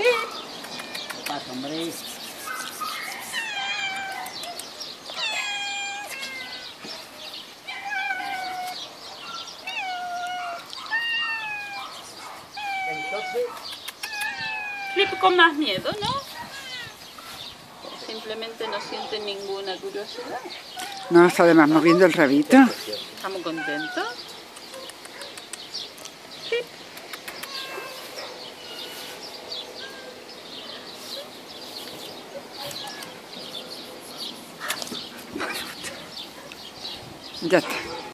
¿Qué pasa, hombre? Entonces... Flip con más miedo, ¿no? Simplemente no siente ninguna curiosidad. No, está además moviendo el rabito. Estamos contentos. Flip. Ya está.